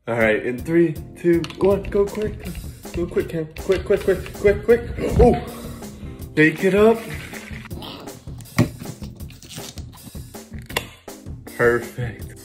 All right, in 3, 2, 1, go quick. Go quick, Cam. Quick, quick, quick, quick, quick. Oh, bake it up. Perfect.